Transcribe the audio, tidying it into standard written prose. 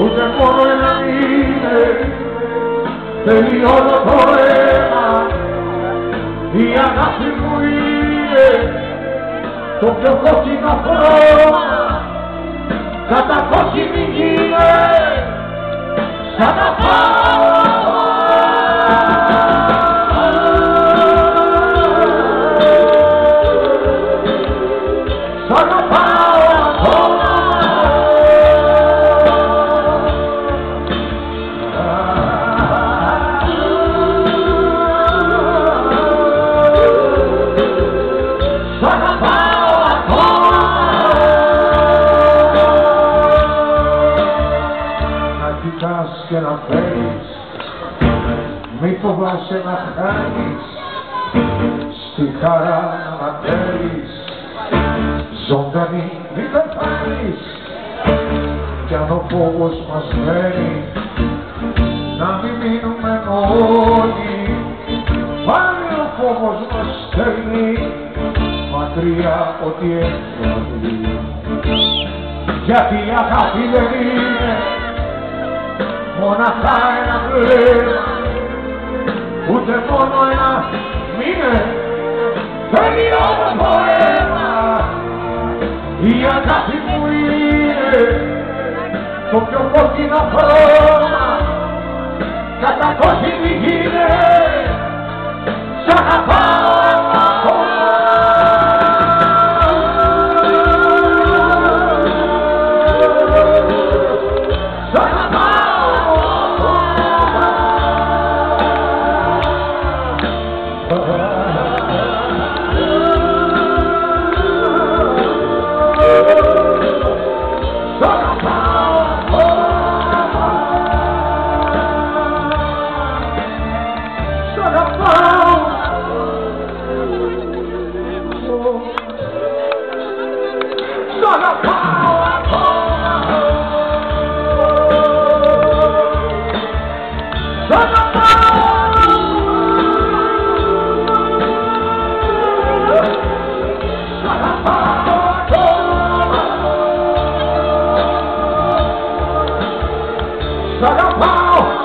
ούτε μόνο ένα είναι, θέλει όλο το αίμα. Η αγάπη μου είναι το πιο κόκκινο χρώμα, σαν τα κόκκινη είναι, σαν τα και να φέρεις, μη φοβάσαι να χάνεις, στη χαρά να ματέρεις, ζωντανή μη πεθάνεις, κι αν ο φόβος μας μένει, να μην μείνουμε μόνοι, πάλι ο φόβος μας στέλνει, μακριά από ό,τι έφτανε, γιατί η αγάπη δεν είναι μοναχά ένα βλέμμα, ούτε μόνο ένα μήνε, θέλει όλο το αίμα. Η αγάπη μου είναι το πιο κόκκινο χρώμα, κατά κόκκινη είναι, σ' αγαπάω ακόμα. Sag a pau!